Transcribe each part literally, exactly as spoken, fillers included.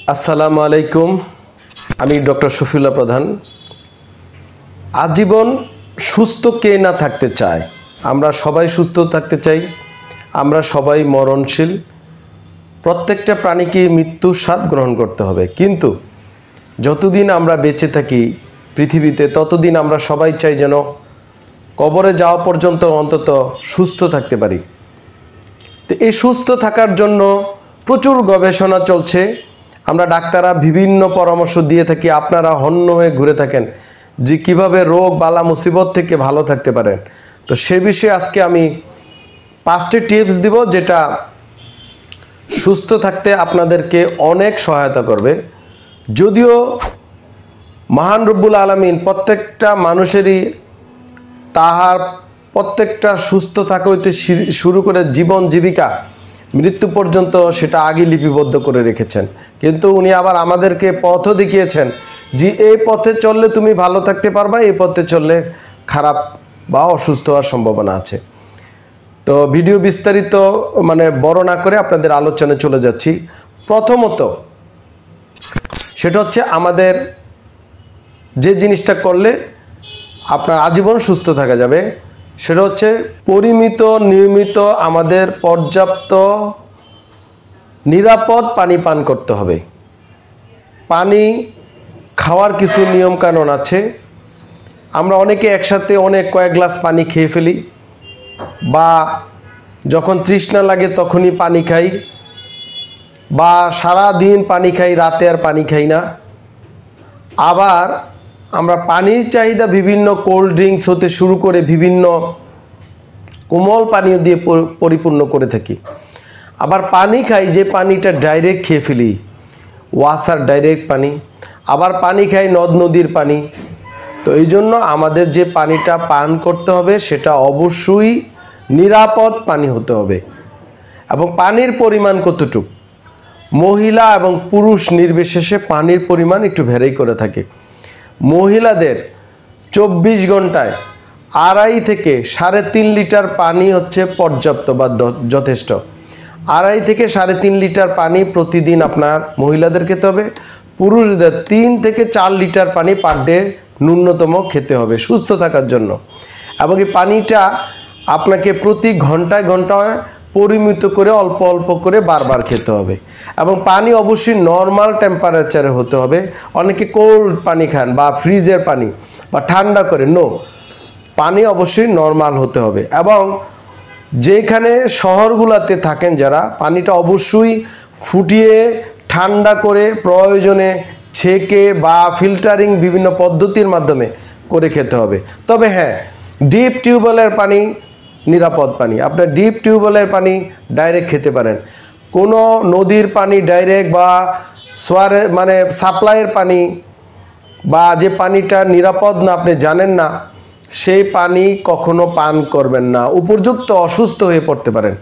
আসসালামু আলাইকুম। আমি ডক্টর শফিউল্লাহ প্রধান। আজীবন সুস্থ কে না থাকতে চায়? আমরা সবাই সুস্থ থাকতে চাই। আমরা সবাই মরণশীল। প্রত্যেকটা প্রাণীকে মৃত্যুর স্বাদ গ্রহণ করতে হবে, কিন্তু যতদিন আমরা বেঁচে থাকি পৃথিবীতে ততদিন আমরা সবাই চাই যেন কবরে যাওয়া পর্যন্ত অন্তত সুস্থ থাকতে পারি। তো এই সুস্থ থাকার জন্য প্রচুর গবেষণা চলছে। আমরা ডাক্তাররা বিভিন্ন পরামর্শ দিয়ে থাকি, আপনারা হন্য হয়ে ঘুরে থাকেন যে কিভাবে রোগ বালা মুসিবত থেকে ভালো থাকতে পারেন। তো সে বিষয়ে আজকে আমি পাঁচটি টিপস দিব যেটা সুস্থ থাকতে আপনাদেরকে অনেক সহায়তা করবে। যদিও মহান রব্বুল আলামিন প্রত্যেকটা মানুষেরই তাহার প্রত্যেকটা সুস্থ থাকা হইতে শুরু করে জীবন জীবিকা মৃত্যু পর্যন্ত সেটা আগে লিপিবদ্ধ করে রেখেছেন, কিন্তু উনি আবার আমাদেরকে পথও দেখিয়েছেন যে এই পথে চললে তুমি ভালো থাকতে পারবা, এই পথে চললে খারাপ বা অসুস্থ হওয়ার সম্ভাবনা আছে। তো ভিডিও বিস্তারিত মানে বড় না করে আপনাদের আলোচনায় চলে যাচ্ছি। প্রথমত সেটা হচ্ছে আমাদের যে জিনিসটা করলে আপনার আজীবন সুস্থ থাকা যাবে সেটা হচ্ছে পরিমিত নিয়মিত আমাদের পর্যাপ্ত নিরাপদ পানি পান করতে হবে। পানি খাওয়ার কিছু নিয়মকানুন আছে। আমরা অনেকে একসাথে অনেক কয়েক গ্লাস পানি খেয়ে ফেলি, বা যখন তৃষ্ণা লাগে তখনই পানি খাই, বা সারা দিন পানি খাই, রাতে আর পানি খাই না। আবার আমরা পানির চাহিদা বিভিন্ন কোল্ড ড্রিঙ্কস হতে শুরু করে বিভিন্ন কোমল পানীয় দিয়ে পরিপূর্ণ করে থাকি। আবার পানি খাই যে পানিটা ডাইরেক্ট খেয়ে ফেলি, ওয়াসার ডাইরেক্ট পানি। আবার পানি খাই নদ নদীর পানি। তো এই জন্য আমাদের যে পানিটা পান করতে হবে সেটা অবশ্যই নিরাপদ পানি হতে হবে। এবং পানির পরিমাণ কতটুকু, মহিলা এবং পুরুষ নির্বিশেষে পানির পরিমাণ একটু ভ্যারি করে থাকে। মহিলাদের চব্বিশ ঘন্টায় আড়াই থেকে সাড়ে তিন লিটার পানি হচ্ছে পর্যাপ্ত বা যথেষ্ট। আড়াই থেকে সাড়ে তিন লিটার পানি প্রতিদিন আপনার মহিলাদের খেতে হবে। পুরুষদের তিন থেকে চার লিটার পানি পার ডে ন্যূনতম খেতে হবে সুস্থ থাকার জন্য। এবং এই পানিটা আপনাকে প্রতি ঘন্টায় ঘন্টায় পরিমিত করে অল্প অল্প করে বারবার খেতে হবে। এবং পানি অবশ্যই নর্মাল টেম্পারেচারে হতে হবে। অনেকে কোল্ড পানি খান বা ফ্রিজের পানি বা ঠান্ডা করে, নো, পানি অবশ্যই নর্মাল হতে হবে। এবং যেখানে শহরগুলোতে থাকেন যারা, পানিটা অবশ্যই ফুটিয়ে ঠান্ডা করে প্রয়োজনে ছেঁকে বা ফিল্টারিং বিভিন্ন পদ্ধতির মাধ্যমে করে খেতে হবে। তবে হ্যাঁ, ডিপ টিউবওয়েলের পানি নিরাপদ পানি। আপনার ডিপ টিউবওয়েলের পানি ডাইরেক্ট খেতে পারেন। কোনো নদীর পানি ডাইরেক্ট বা সোয়ারে মানে সাপ্লাইয়ের পানি বা যে পানিটা নিরাপদ না আপনি জানেন না, সেই পানি কখনো পান করবেন না, উপযুক্ত অসুস্থ হয়ে পড়তে পারেন।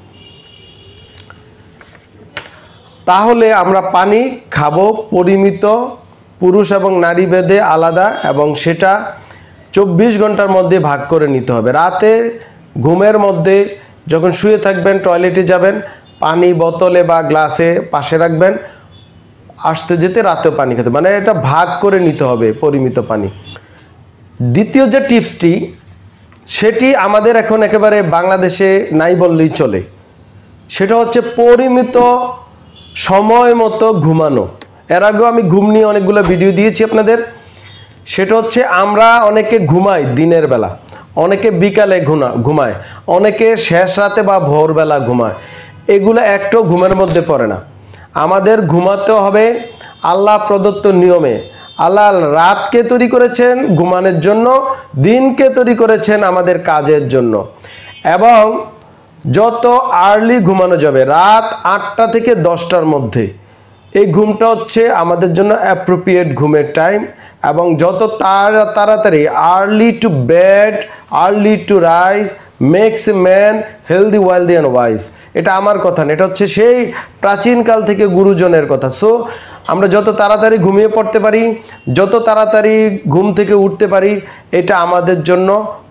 তাহলে আমরা পানি খাবো পরিমিত, পুরুষ এবং নারী ভেদে আলাদা, এবং সেটা চব্বিশ ঘন্টার মধ্যে ভাগ করে নিতে হবে। রাতে ঘুমের মধ্যে যখন শুয়ে থাকবেন, টয়লেটে যাবেন, পানি বোতলে বা গ্লাসে পাশে রাখবেন, আসতে যেতে রাতেও পানি খেতে, মানে এটা ভাগ করে নিতে হবে পরিমিত পানি। দ্বিতীয় যে টিপসটি সেটি আমাদের এখন একেবারে বাংলাদেশে নাই বললেই চলে। সেটা হচ্ছে পরিমিত সময় মতো ঘুমানো। এর আগেও আমি ঘুম নিয়ে অনেকগুলো ভিডিও দিয়েছি আপনাদের। সেটা হচ্ছে আমরা অনেকে ঘুমাই দিনের বেলা, অনেকে বিকালে ঘুমা ঘুমায় অনেকে শেষ রাতে বা ভোরবেলা ঘুমায়। এগুলো একটাও ঘুমের মধ্যে পড়ে না। আমাদের ঘুমাতে হবে আল্লাহ প্রদত্ত নিয়মে। আল্লাহ রাতকে তৈরি করেছেন ঘুমানোর জন্য, দিনকে তৈরি করেছেন আমাদের কাজের জন্য। এবং যত আর্লি ঘুমানো যাবে, রাত আটটা থেকে দশটার মধ্যে, এই ঘুমটা হচ্ছে আমাদের জন্য অ্যাপ্রোপ্রিয়েট ঘুমের টাইম। এবং যত তাড়াতাড়ি early to bed early to rise makes a man healthy wealthy and wise. এটা আমার কথা না, এটা হচ্ছে সেই প্রাচীনকাল থেকে গুরুজনের কথা। সো আমরা যত তাড়াতাড়ি ঘুমিয়ে পড়তে পারি, যত তাড়াতাড়ি ঘুম থেকে উঠতে পারি, এটা আমাদের জন্য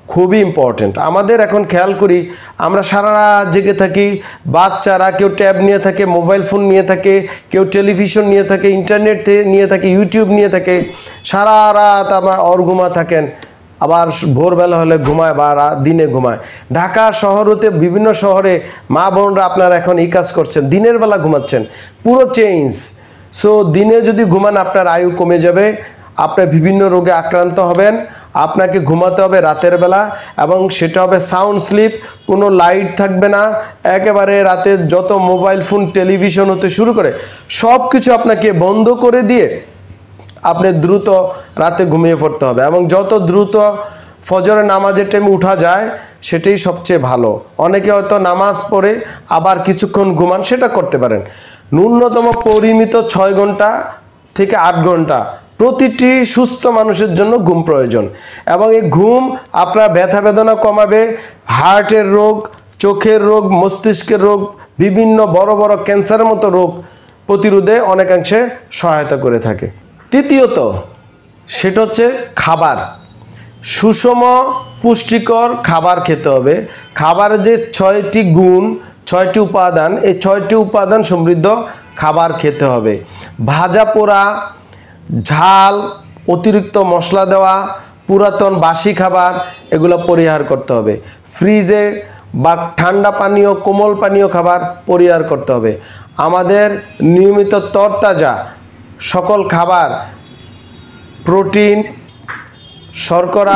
খুবই ইম্পর্টেন্ট। আমাদের এখন খেয়াল করি আমরা সারা রাত জেগে থাকি, বাচ্চারা কেউ ট্যাব নিয়ে থাকে, মোবাইল ফোন নিয়ে থাকে, কেউ টেলিভিশন নিয়ে থাকে, ইন্টারনেট নিয়ে থাকে, ইউটিউব নিয়ে থাকে, সারা রাত আবার অর ঘুমা থাকেন, আবার ভোরবেলা হলে ঘুমায় বা দিনে ঘুমায়। ঢাকা শহরতে বিভিন্ন শহরে মা বোনরা আপনারা এখন এই কাজ করছেন, দিনের বেলা ঘুমাচ্ছেন, পুরো চেঞ্জ। সো দিনে যদি ঘুমান আপনার আয়ু কমে যাবে, আপনি বিভিন্ন রোগে আক্রান্ত হবেন। আপনাকে ঘুমাতে হবে রাতের বেলা এবং সেটা হবে সাউন্ড স্লিপ, কোনো লাইট থাকবে না, একেবারে রাতে যত মোবাইল ফোন টেলিভিশন হতে শুরু করে সব কিছু আপনাকে বন্ধ করে দিয়ে আপনি দ্রুত রাতে ঘুমিয়ে পড়তে হবে এবং যত দ্রুত ফজরের নামাজের টাইমে উঠা যায় সেটাই সবচেয়ে ভালো। অনেকে হয়তো নামাজ পড়ে আবার কিছুক্ষণ ঘুমান, সেটা করতে পারেন। ন্যূনতম পরিমিত ছয় ঘন্টা থেকে আট ঘন্টা প্রতিটি সুস্থ মানুষের জন্য ঘুম প্রয়োজন এবং এই ঘুম আপনার ব্যথা বেদনা কমাবে, হার্টের রোগ, চোখের রোগ, মস্তিষ্কের রোগ, বিভিন্ন বড় বড় ক্যান্সারের মতো রোগ প্রতিরোধে অনেকাংশে সহায়তা করে থাকে। তৃতীয়ত সেটা হচ্ছে খাবার। সুষম পুষ্টিকর খাবার খেতে হবে। খাবারের যে ছয়টি গুণ, ছয়টি উপাদান, এই ছয়টি উপাদান সমৃদ্ধ খাবার খেতে হবে। ভাজা পোড়া, ঝাল, অতিরিক্ত মশলা দেওয়া, পুরাতন বাসি খাবার এগুলো পরিহার করতে হবে। ফ্রিজে বা ঠান্ডা পানীয়, কোমল পানীয় খাবার পরিহার করতে হবে। আমাদের নিয়মিত তরতাজা সকল খাবার, প্রোটিন, শর্করা,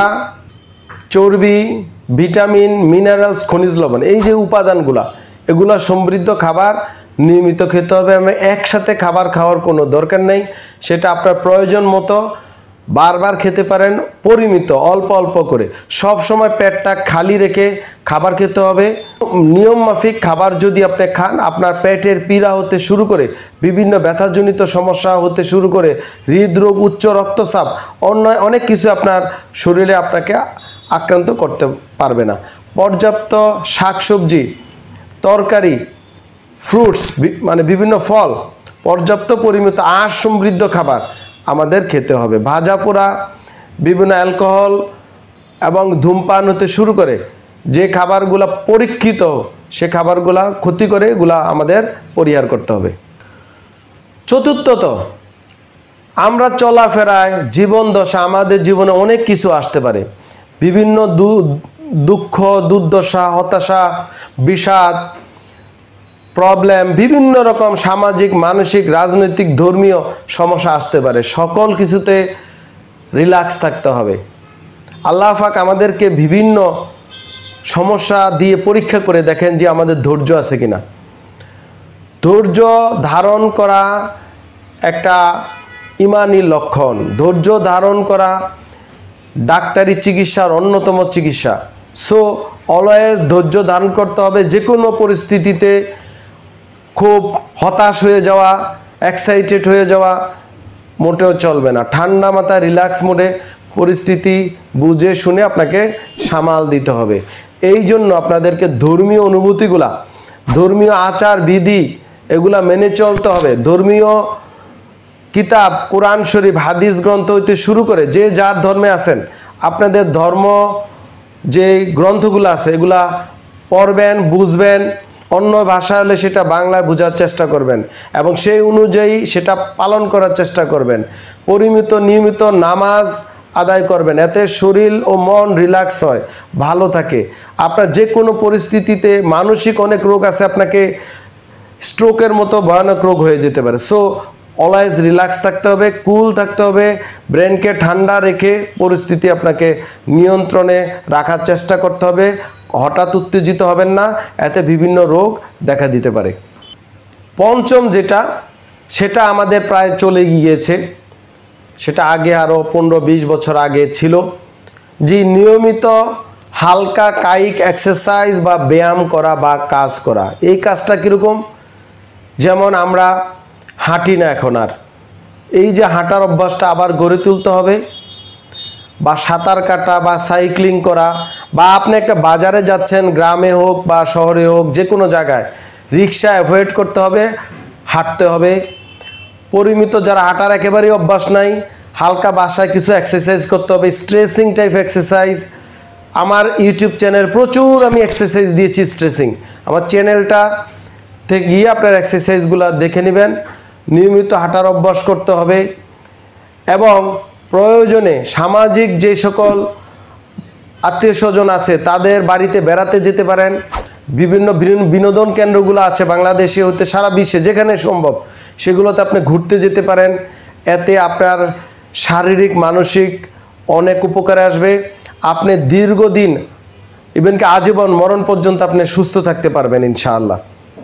চর্বি, ভিটামিন, মিনারেলস, খনিজ লবণ, এই যে উপাদানগুলা এগুলা সমৃদ্ধ খাবার নিয়মিত খেতে হবে। আমি একসাথে খাবার খাওয়ার কোনো দরকার নেই, সেটা আপনার প্রয়োজন মতো বারবার খেতে পারেন, পরিমিত অল্প অল্প করে। সব সময় পেটটা খালি রেখে খাবার খেতে হবে। নিয়ম মাফিক খাবার যদি আপনি খান, আপনার পেটের পীড়া হতে শুরু করে বিভিন্ন ব্যথাজনিত সমস্যা হতে শুরু করে হৃদরোগ, উচ্চ রক্তচাপ, অন্য অনেক কিছু আপনার শরীরে আপনাকে আক্রান্ত করতে পারবে না। পর্যাপ্ত শাকসবজি, তরকারি, ফ্রুটস মানে বিভিন্ন ফল, পর্যাপ্ত পরিমিত আঁশ সমৃদ্ধ খাবার আমাদের খেতে হবে। ভাজা পোড়া, বিভিন্ন অ্যালকোহল এবং ধূমপান হতে শুরু করে যে খাবারগুলা পরীক্ষিত, সে খাবারগুলা ক্ষতি করে, এগুলা আমাদের পরিহার করতে হবে। চতুর্থত, আমরা চলাফেরায় জীবন দশা, আমাদের জীবনে অনেক কিছু আসতে পারে। বিভিন্ন দুঃখ, দুর্দশা, হতাশা, বিষাদ, প্রবলেম, বিভিন্ন রকম সামাজিক, মানসিক, রাজনৈতিক, ধর্মীয় সমস্যা আসতে পারে। সকল কিছুতে রিল্যাক্স থাকতে হবে। আল্লাহ পাক আমাদেরকে বিভিন্ন সমস্যা দিয়ে পরীক্ষা করে দেখেন যে আমাদের ধৈর্য আছে কিনা। ধৈর্য ধারণ করা একটা ইমানি লক্ষণ। ধৈর্য ধারণ করা ডাক্তারি চিকিৎসার অন্যতম চিকিৎসা। সো অলওয়েজ ধৈর্য ধারণ করতে হবে। যে কোনো পরিস্থিতিতে খুব হতাশ হয়ে যাওয়া, এক্সাইটেড হয়ে যাওয়া মোটেও চলবে না। ঠান্ডা মাথায় রিল্যাক্স মোডে পরিস্থিতি বুঝে শুনে আপনাকে সামাল দিতে হবে। এই জন্য আপনাদেরকে ধর্মীয় অনুভূতিগুলা, ধর্মীয় আচার বিধি এগুলা মেনে চলতে হবে। ধর্মীয় কিতাব, কোরআন শরীফ, হাদিস গ্রন্থ হইতে শুরু করে যে যার ধর্মে আছেন, আপনাদের ধর্ম যে গ্রন্থগুলো আছে এগুলা পড়বেন, বুঝবেন। অন্য ভাষা হলে সেটা বাংলায় বোঝার চেষ্টা করবেন এবং সেই অনুযায়ী সেটা পালন করার চেষ্টা করবেন। পরিমিত নিয়মিত নামাজ আদায় করবেন, এতে শরীর ও মন রিল্যাক্স হয়, ভালো থাকে। আপনার যে কোনো পরিস্থিতিতে, মানসিক অনেক রোগ আছে, আপনাকে স্ট্রোকের মতো ভয়ানক রোগ হয়ে যেতে পারে। সো অলওয়েজ রিল্যাক্স থাকতে হবে, কুল থাকতে হবে, ব্রেনকে ঠান্ডা রেখে পরিস্থিতি আপনাকে নিয়ন্ত্রণে রাখার চেষ্টা করতে হবে। হঠাৎ উত্তেজিত হবেন না, এতে বিভিন্ন রোগ দেখা দিতে পারে। পঞ্চম যেটা, সেটা আমাদের প্রায় চলে গিয়েছে, সেটা আগে আরও পনেরো বিশ বছর আগে ছিল, যে নিয়মিত হালকা কায়িক এক্সারসাইজ বা ব্যায়াম করা বা কাজ করা। এই কাজটা কীরকম? যেমন আমরা হাঁটি না এখন আর, এই যে হাঁটার অভ্যাসটা আবার গড়ে তুলতে হবে, বা সাঁতার কাটা বা সাইক্লিং করা, বা আপনি একটা বাজারে যাচ্ছেন, গ্রামে হোক বা শহরে হোক, যে কোনো জায়গায় রিক্সা অ্যাভয়েড করতে হবে, হাঁটতে হবে। পরিমিত যারা হাঁটার একেবারেই অভ্যাস নাই, হালকা বাসায় কিছু এক্সারসাইজ করতে হবে, স্ট্রেচিং টাইপ এক্সারসাইজ। আমার ইউটিউব চ্যানেল প্রচুর আমি এক্সারসাইজ দিয়েছি স্ট্রেচিং, আমার চ্যানেলটা থেকে গিয়ে আপনার এক্সারসাইজগুলো দেখে নেবেন। নিয়মিত হাঁটার অভ্যাস করতে হবে এবং প্রয়োজনে সামাজিক যে সকল আত্মীয় স্বজন আছে তাদের বাড়িতে বেড়াতে যেতে পারেন। বিভিন্ন বিনোদন কেন্দ্রগুলো আছে বাংলাদেশে হতে সারা বিশ্বে, যেখানে সম্ভব সেগুলোতে আপনি ঘুরতে যেতে পারেন। এতে আপনার শারীরিক মানসিক অনেক উপকারে আসবে। আপনি দীর্ঘদিন ইভেন কি আজীবন মরণ পর্যন্ত আপনি সুস্থ থাকতে পারবেন ইনশাআল্লাহ।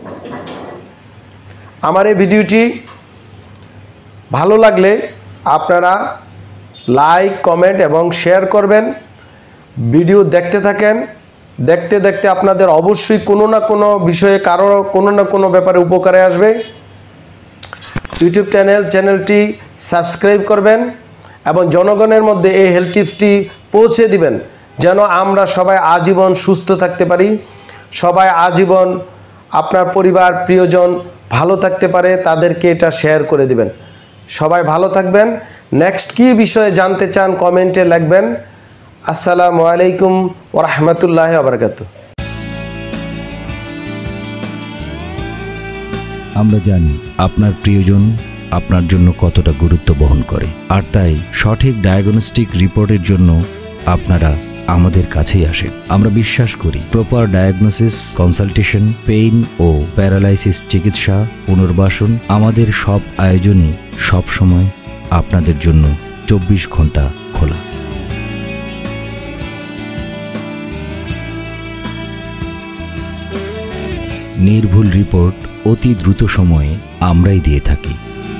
আমার এই ভিডিওটি ভালো লাগলে আপনারা লাইক কমেন্ট এবং শেয়ার করবেন। ভিডিও দেখতে থাকেন, দেখতে দেখতে আপনাদের অবশ্যই কোনো না কোনো বিষয়ে কারো কোনো না কোনো ব্যাপারে উপকারে আসবে। ইউটিউব চ্যানেল চ্যানেলটি সাবস্ক্রাইব করবেন এবং জনগণের মধ্যে এই হেলথ টিপসটি পৌঁছে দিবেন, যেন আমরা সবাই আজীবন সুস্থ থাকতে পারি, সবাই আজীবন আপনার পরিবার প্রিয়জন ভালো থাকতে পারে, তাদেরকে এটা শেয়ার করে দিবেন। সবাই ভালো থাকবেন। নেক্সট কী বিষয়ে জানতে চান কমেন্টে লিখবেন। আসসালামু আলাইকুম ওয়া রাহমাতুল্লাহি ওয়া বারাকাতুহু। আমরা জানি আপনার প্রিয়জন আপনার জন্য কতটা গুরুত্ব বহন করে, আর তাই সঠিক ডায়াগনস্টিক রিপোর্টের জন্য আপনারা আমাদের কাছেই আসেন। আমরা বিশ্বাস করি প্রপার ডায়াগনোসিস, কনসালটেশন, পেইন ও প্যারালাইসিস চিকিৎসা, পুনর্বাসন, আমাদের সব আয়োজনই সব সময় আপনাদের জন্য চব্বিশ ঘন্টা খোলা। নির্ভুল রিপোর্ট অতি দ্রুত সময়ে আমরাই দিয়ে থাকি।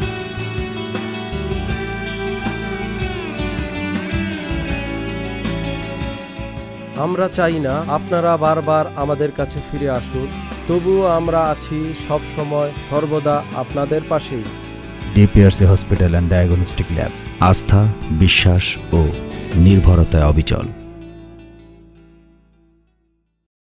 আমরা চাই না আপনারা বারবার আমাদের কাছে ফিরে আসুন, তবুও আমরা আছি সব সময় সর্বদা আপনাদের পাশেই। DPRC hospital and diagnostic lab, আস্থা, বিশ্বাস ও নির্ভরতায় অবিচল।